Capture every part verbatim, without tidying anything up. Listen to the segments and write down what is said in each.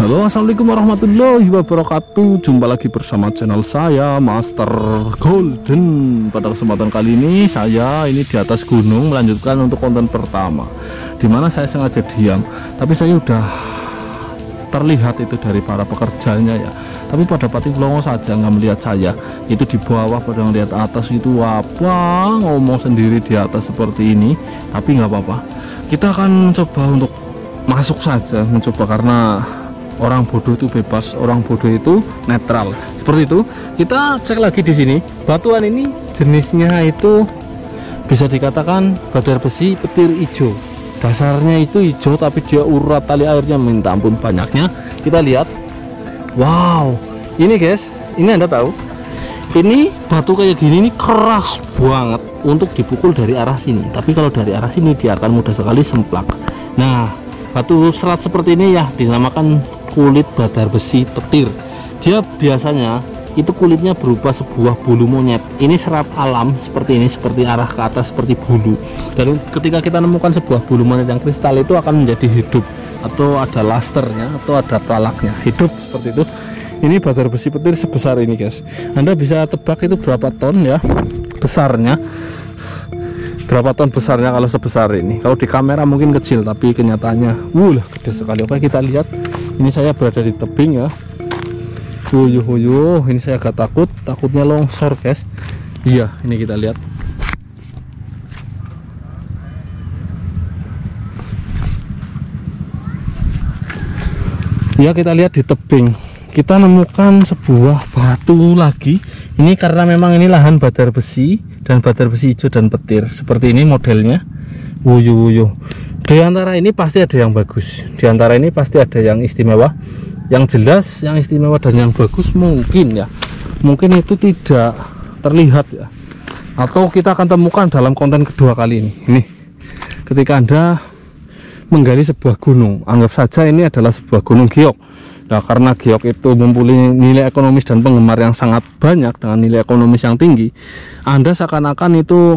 Halo, assalamualaikum warahmatullahi wabarakatuh. Jumpa lagi bersama channel saya Master Golden. Pada kesempatan kali ini saya ini di atas gunung melanjutkan untuk konten pertama, dimana saya sengaja diam, tapi saya udah terlihat itu dari para pekerjanya ya. Tapi pada pating longo saja nggak melihat saya. Itu di bawah pada ngelihat atas itu apa ngomong sendiri di atas seperti ini. Tapi nggak apa-apa. Kita akan coba untuk masuk saja, mencoba, karena orang bodoh itu bebas, orang bodoh itu netral. Seperti itu. Kita cek lagi di sini. Batuan ini jenisnya itu bisa dikatakan badar besi petir hijau. Dasarnya itu hijau, tapi dia urat tali airnya minta ampun banyaknya. Kita lihat. Wow, ini guys, ini Anda tahu, ini batu kayak gini ini keras banget untuk dipukul dari arah sini. Tapi kalau dari arah sini dia akan mudah sekali semplak. Nah, batu serat seperti ini ya dinamakan kulit badar besi petir. Dia biasanya itu kulitnya berupa sebuah bulu monyet. Ini serat alam seperti ini, seperti arah ke atas seperti bulu. Dan ketika kita menemukan sebuah bulu monyet yang kristal, itu akan menjadi hidup, atau ada lasternya, atau ada pralaknya, hidup seperti itu. Ini badar besi petir sebesar ini guys. Anda bisa tebak itu berapa ton ya besarnya, berapa ton besarnya kalau sebesar ini. Kalau di kamera mungkin kecil, tapi kenyataannya wuh gede sekali. Oke, kita lihat. Ini saya berada di tebing ya. Wuyuh wuyuh, ini saya agak takut, takutnya longsor guys. Iya, ini kita lihat. Ya, kita lihat di tebing kita menemukan sebuah batu lagi. Ini karena memang ini lahan badar besi, dan badar besi hijau dan petir seperti ini modelnya. Wuyuh wuyuh. Di antara ini pasti ada yang bagus, di antara ini pasti ada yang istimewa. Yang jelas yang istimewa dan yang bagus mungkin ya, mungkin itu tidak terlihat ya, atau kita akan temukan dalam konten kedua kali ini. Ini ketika Anda menggali sebuah gunung, anggap saja ini adalah sebuah gunung giok. Nah, karena giok itu mempunyai nilai ekonomis dan penggemar yang sangat banyak dengan nilai ekonomis yang tinggi, Anda seakan-akan itu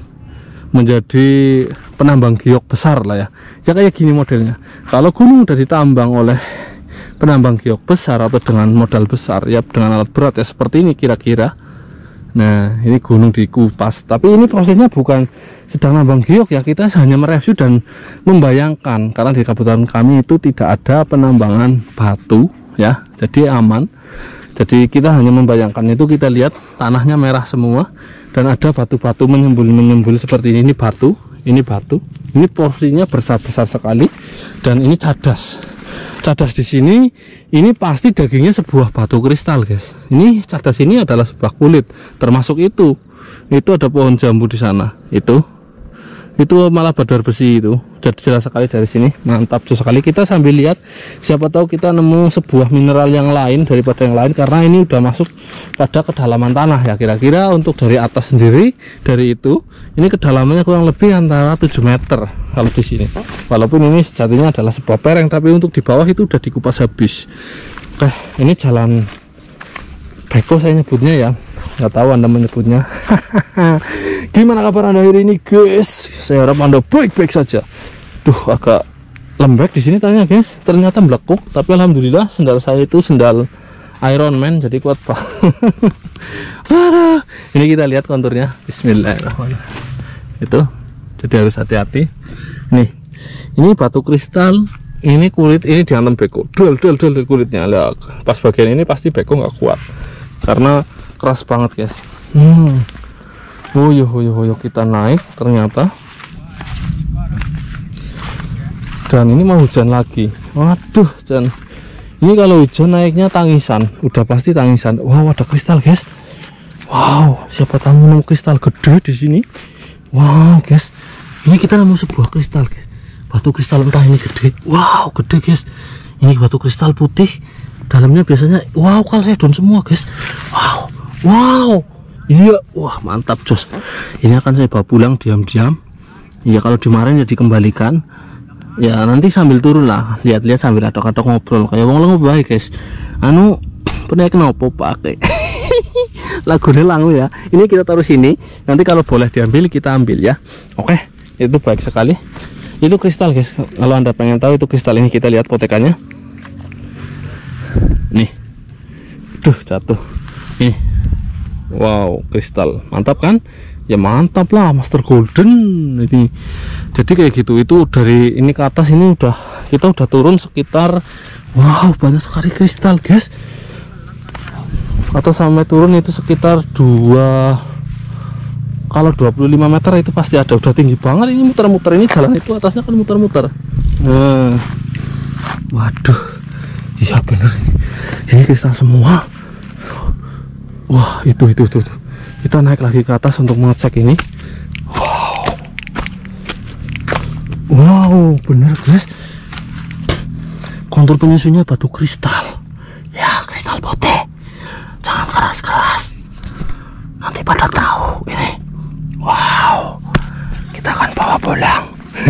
menjadi penambang giok besar lah ya. Ya kayak gini modelnya. Kalau gunung udah ditambang oleh penambang giok besar atau dengan modal besar ya, dengan alat berat ya seperti ini kira-kira. Nah, ini gunung dikupas, tapi ini prosesnya bukan sedang nambang giok ya, kita hanya mereview dan membayangkan, karena di kabupaten kami itu tidak ada penambangan batu ya, jadi aman. Jadi kita hanya membayangkan itu. Kita lihat tanahnya merah semua dan ada batu-batu menyembul-menyembul seperti ini. Ini batu, ini batu, ini porsinya besar-besar sekali, dan ini cadas. Cadas di sini ini pasti dagingnya sebuah batu kristal guys. Ini cadas ini adalah sebuah kulit, termasuk itu itu ada pohon jambu di sana, itu itu malah badar besi itu. Jadi jelas sekali dari sini, mantap sekali. Kita sambil lihat, siapa tahu kita nemu sebuah mineral yang lain daripada yang lain, karena ini udah masuk pada kedalaman tanah ya. Kira-kira untuk dari atas sendiri, dari itu ini kedalamannya kurang lebih antara tujuh meter kalau di sini. Walaupun ini sejatinya adalah sebuah pereng, tapi untuk di bawah itu udah dikupas habis. Oke, ini jalan beko saya nyebutnya ya, nggak tahu Anda menyebutnya. Gimana kabar Anda hari ini guys? Saya harap Anda baik-baik saja. Duh, agak lembek di sini tanya guys, ternyata melekuk, tapi alhamdulillah sendal saya itu sendal Iron Man, jadi kuat pak. Ini kita lihat konturnya. Bismillahirrahmanirrahim. Itu jadi harus hati-hati. Nih, ini batu kristal, ini kulit, ini diantem beko, duel duel duel kulitnya. Lihat, pas bagian ini pasti beko nggak kuat karena keras banget guys. Hmm. Wuyuh wuyuh wuyuh, kita naik ternyata. Dan ini mau hujan lagi. Waduh, dan ini kalau hujan naiknya tangisan, udah pasti tangisan. Wow, ada kristal guys. Wow, siapa tahu nemu kristal gede di sini. Wow guys, ini kita nemu sebuah kristal guys. Batu kristal entah ini gede. Wow, gede guys. Ini batu kristal putih. Dalamnya biasanya wow, kalsedon semua guys. Wow, wow. Iya, wah mantap jos. Ini akan saya bawa pulang diam-diam. Iya, kalau dimarahin ya dikembalikan. Ya nanti sambil turun lah, lihat-lihat sambil adok-adok ngobrol kayak wong lengo bae guys. Anu pernah kenapa pakai lagunya langu ya. Ini kita taruh sini, nanti kalau boleh diambil kita ambil ya. Oke, itu baik sekali. Itu kristal guys, kalau Anda pengen tahu itu kristal ini, kita lihat potekannya. Nih, duh jatuh. Nih, wow, kristal mantap kan? Ya mantap lah, Master Golden ini. Jadi kayak gitu, itu dari ini ke atas ini udah kita udah turun sekitar, wow, banyak sekali kristal guys. Atau sampai turun itu sekitar dua, kalau dua puluh lima meter itu pasti ada. Udah tinggi banget ini, muter-muter ini jalan itu atasnya kan muter-muter. Nah, waduh, iya bener, ini kristal semua. Wah, itu itu itu, itu. Kita naik lagi ke atas untuk mengecek ini. Wow, wow, bener guys, kontur penyusunnya batu kristal. Ya, kristal putih, jangan keras-keras, nanti pada tahu ini. Wow, kita akan bawa pulang.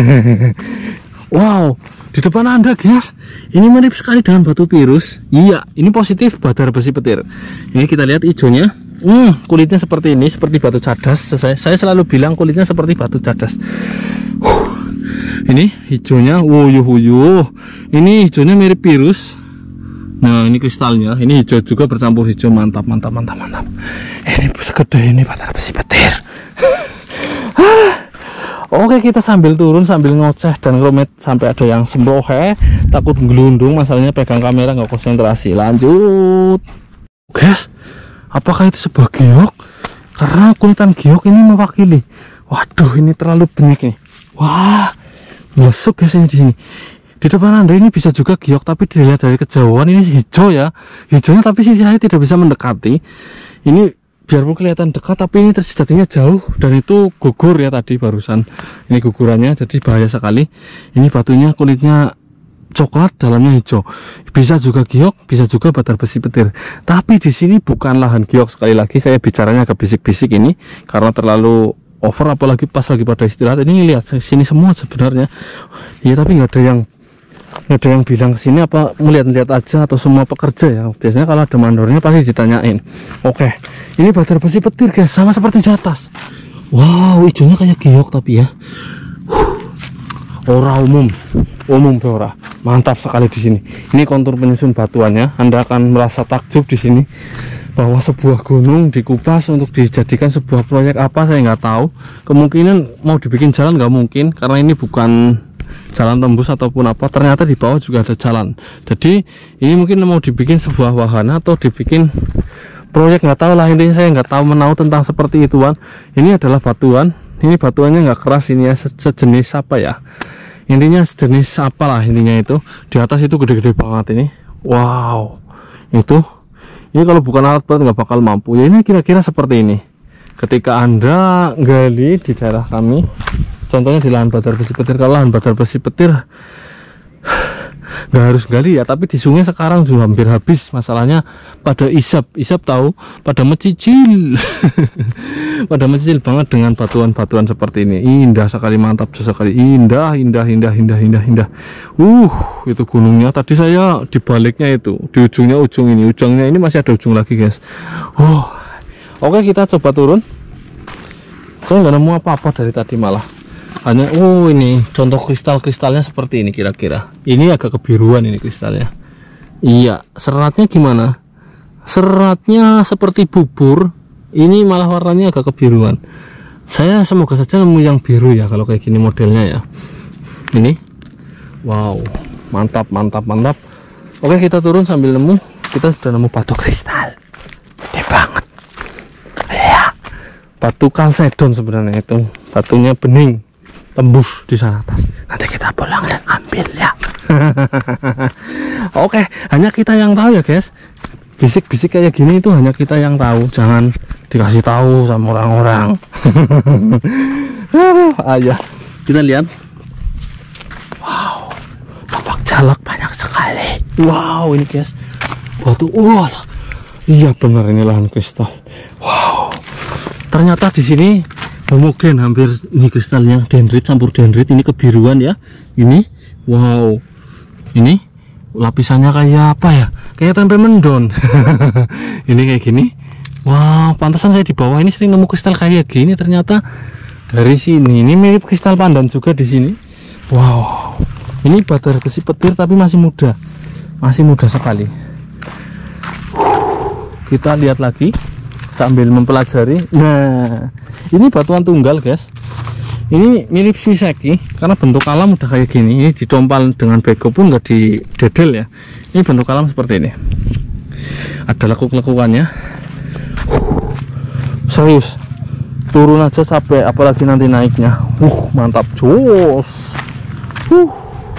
Wow, di depan Anda guys, ini mirip sekali dengan batu virus. Iya, ini positif batar besi petir. Ini kita lihat hijaunya. Hmm, kulitnya seperti ini, seperti batu cadas. Saya, saya selalu bilang kulitnya seperti batu cadas. Huh. Ini hijaunya, wuyuh wuyuh. Ini hijaunya mirip virus. Nah, ini kristalnya, ini hijau juga bercampur hijau. Mantap, mantap, mantap, mantap. Ini segede ini batar besi petir. Oke, kita sambil turun sambil ngoceh dan ngelomet sampai ada yang sembrohe, takut gelundung, masalahnya pegang kamera nggak konsentrasi. Lanjut, guys. Apakah itu sebuah giok? Karena kulitan giok ini mewakili. Waduh, ini terlalu banyak nih. Wah, melesuk guys ini di sini. Di depan Anda ini bisa juga giok, tapi dilihat dari kejauhan ini hijau ya. Hijaunya tapi sisi saya tidak bisa mendekati. Ini biarpun kelihatan dekat, tapi ini terjadinya jauh dan itu gugur ya tadi barusan. Ini gugurannya, jadi bahaya sekali. Ini batunya kulitnya coklat, dalamnya hijau. Bisa juga giok, bisa juga batar besi petir. Tapi di sini bukan lahan giok. Sekali lagi saya bicaranya agak bisik-bisik ini karena terlalu over, apalagi pas lagi pada istirahat. Ini lihat sini semua sebenarnya. Ya tapi nggak ada yang nggak ada yang bilang kesini apa melihat-lihat aja atau semua pekerja ya. Biasanya kalau ada mandornya pasti ditanyain. Oke, ini batar besi petir guys, sama seperti di atas. Wow, hijaunya kayak giok tapi ya. Huh. Ora umum, umum ora. Mantap sekali di sini. Ini kontur penyusun batuannya. Anda akan merasa takjub di sini bahwa sebuah gunung dikupas untuk dijadikan sebuah proyek apa saya nggak tahu. Kemungkinan mau dibikin jalan nggak mungkin karena ini bukan jalan tembus ataupun apa. Ternyata di bawah juga ada jalan. Jadi ini mungkin mau dibikin sebuah wahana atau dibikin proyek, nggak tahu lah. Intinya saya nggak tahu menau tentang seperti ituan. Ini adalah batuan. Ini batuannya nggak keras, ini ya sejenis apa ya, intinya sejenis apalah intinya itu. Di atas itu gede-gede banget ini. Wow, itu ini kalau bukan alat berat nggak bakal mampu ya. Ini kira-kira seperti ini ketika Anda gali di daerah kami, contohnya di lahan batar besi petir. Kalau lahan batar besi petir nggak harus gali ya, tapi di sungai sekarang sudah hampir habis. Masalahnya pada isap, isap tahu, pada mencicil pada mencicil banget dengan batuan-batuan seperti ini. Indah sekali, mantap sekali, indah, indah, indah, indah, indah, indah. Uh, itu gunungnya. Tadi saya di baliknya itu, di ujungnya ujung ini, ujungnya ini masih ada ujung lagi guys. Uh, oke, kita coba turun. Saya nggak nemu apa-apa dari tadi malah. Hanya, oh ini contoh kristal-kristalnya seperti ini kira-kira. Ini agak kebiruan ini kristalnya. Iya, seratnya gimana? Seratnya seperti bubur. Ini malah warnanya agak kebiruan. Saya semoga saja nemu yang biru ya kalau kayak gini modelnya ya. Ini, wow, mantap, mantap, mantap. Oke, kita turun sambil nemu. Kita sudah nemu batu kristal. Gede banget. Ya, batu kalsedon sebenarnya itu. Batunya bening. Tembus di sana atas. Nanti kita pulang dan ambil ya. Oke, hanya kita yang tahu ya guys. Bisik-bisik kayak gini itu hanya kita yang tahu. Jangan dikasih tahu sama orang-orang. Ayo kita lihat. Wow, tampak jalak banyak sekali. Wow, ini guys, batu. Wah, iya benar, ini lahan kristal. Wow, ternyata di sini homogen hampir ini kristalnya, dendrit campur dendrit. Ini kebiruan ya ini. Wow, ini lapisannya kayak apa ya, kayak tempe mendon. Ini kayak gini. Wow, pantasan saya di bawah ini sering nemu kristal kayak gini. Ternyata dari sini ini mirip kristal pandan juga di sini. Wow, ini batar besi petir tapi masih muda, masih muda sekali. kita lihat lagi sambil mempelajari. Nah, ini batuan tunggal guys. Ini mirip Swiseki karena bentuk alam udah kayak gini. Ini ditompal dengan bego pun nggak didedel ya. Ini bentuk alam seperti ini. Ada lekuk-lekukannya. Serius, turun aja capek, apalagi nanti naiknya. Uh, mantap, jos. Uh.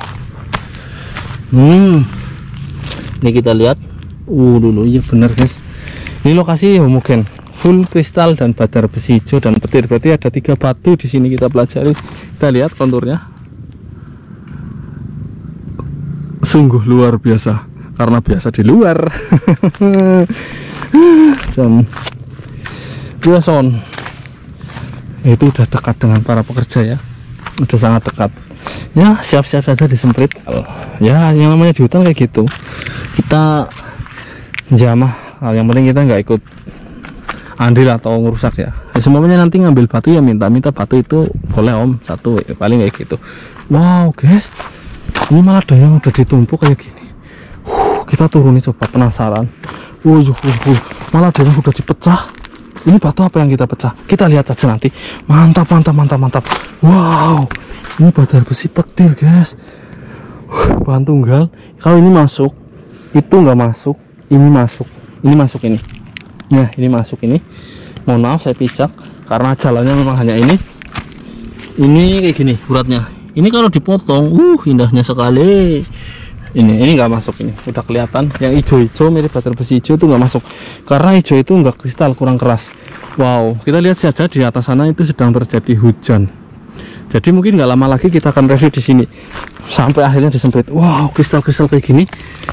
Hmm. Ini kita lihat. Uh dulu, iya bener guys. Ini lokasi homogen, full kristal dan badar besi hijau dan petir. Berarti ada tiga batu di sini kita pelajari. Kita lihat konturnya. Sungguh luar biasa karena biasa di luar. Dan biason itu udah dekat dengan para pekerja ya, udah sangat dekat ya, siap-siap saja disemprit. Ya yang namanya di hutan kayak gitu, kita jamah, yang penting kita nggak ikut andil atau ngerusak ya. Ya semuanya nanti ngambil batu ya minta-minta batu itu boleh om, satu ya, paling kayak gitu. Wow guys, ini malah ada yang udah ditumpuk kayak gini. uh, kita turun nih, coba penasaran. uh, uh, uh, malah ada yang udah dipecah. Ini batu apa yang kita pecah? Kita lihat aja nanti. Mantap, mantap, mantap, mantap. Wow, ini badar besi petir guys. uh, bahan tunggal. Kalau ini masuk, itu nggak masuk. Ini masuk, ini masuk ini. Nah, ini masuk ini. Mohon maaf saya pijak karena jalannya memang hanya ini. Ini kayak gini uratnya. Ini kalau dipotong, uh indahnya sekali. Ini ini nggak masuk, ini udah kelihatan. Yang hijau-hijau mirip badar besi hijau itu nggak masuk karena hijau itu nggak kristal, kurang keras. Wow, kita lihat saja di atas sana itu sedang terjadi hujan. Jadi mungkin nggak lama lagi kita akan review di sini sampai akhirnya disemprit. Wow, kristal-kristal kayak gini.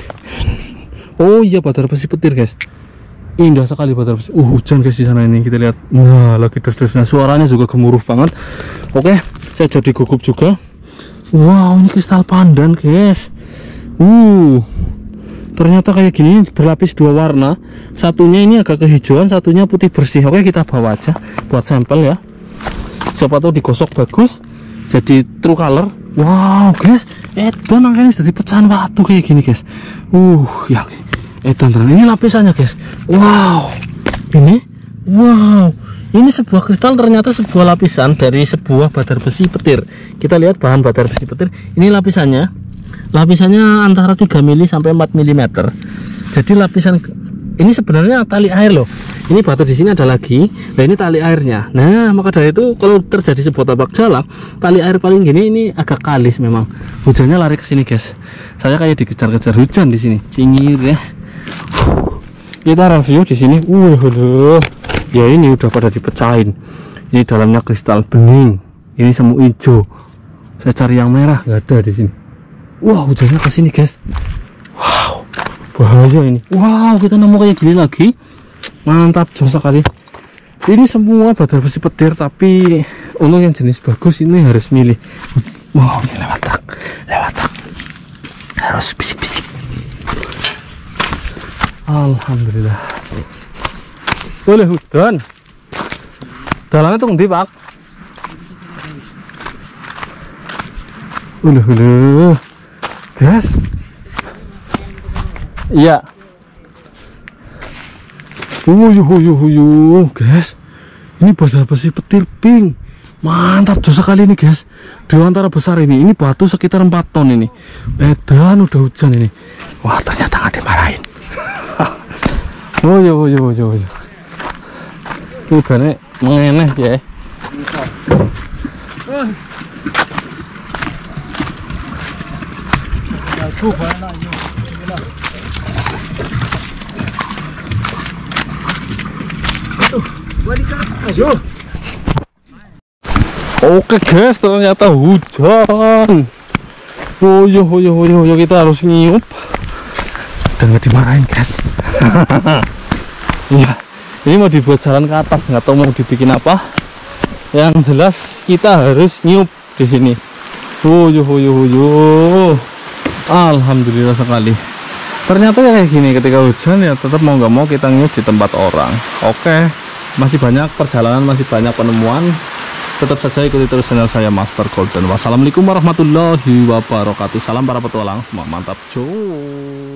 Oh iya, badar besi petir guys, indah sekali badar besi. Uh hujan guys di sana ini, kita lihat. Nah lagi terus-terusnya, suaranya juga gemuruh banget. Oke, saya jadi gugup juga. Wow, ini kristal pandan guys. Uh ternyata kayak gini, berlapis dua warna. Satunya ini agak kehijauan, satunya putih bersih. Oke, kita bawa aja buat sampel ya, siapa tahu digosok bagus jadi true color. Wow guys, edan akhirnya jadi pecahan batu kayak gini guys. Uh ya edan tenan. Ini lapisannya guys. Wow, ini wow, ini sebuah kristal, ternyata sebuah lapisan dari sebuah badar besi petir. Kita lihat bahan badar besi petir. Ini lapisannya, lapisannya antara tiga mili sampai empat milimeter. Jadi lapisan ini sebenarnya tali air loh. Ini batu di sini ada lagi. Nah ini tali airnya. Nah maka dari itu kalau terjadi sebuah tabak jalak, tali air paling gini ini agak kalis memang. Hujannya lari ke sini guys. Saya kayak dikejar-kejar hujan di sini. Cingir ya. Kita review di sini. Uh, ya ini udah pada dipecahin. Ini dalamnya kristal bening. Ini semu hijau. Saya cari yang merah, nggak ada di sini. Wah, hujannya ke sini guys. Wow, bahaya ini. Wow, kita nemu kayak gini lagi. Mantap, jos sekali. Ini semua badar besi petir, tapi untuk yang jenis bagus ini harus milih. Wow, ini lewat truk, lewat truk. Harus bisik-bisik. Alhamdulillah. Boleh hutan. Dalamnya tuh ngendi, Pak? Uluh, uluh. Guys. Iya. Uyuh, uyuh, uyuh, guys. Ini badar besi petir pink. Mantap jos sekali ini guys. Di antara besar ini, ini batu sekitar empat ton ini. Edan udah hujan ini. Wah ternyata nggak dimarahin. Oh iya, oh iya, oh iya, oh iya. Hujannya mengeneh ya. Oke guys, ternyata hujan. Oh yo, oh yo, oh yo, oh yo, kita harus nyiup. Udah nggak dimarahin guys. Iya, ini mau dibuat jalan ke atas, nggak tahu mau dibikin apa. Yang jelas kita harus nyiup di sini. Oh yo, oh yo, oh yo. Alhamdulillah sekali. Ternyata kayak gini, ketika hujan ya tetap mau nggak mau kita nyiup di tempat orang. Oke, masih banyak perjalanan, masih banyak penemuan. Tetap saja ikuti terus channel saya Master Golden. Wassalamualaikum warahmatullahi wabarakatuh. Salam para petualang, semua mantap cuy.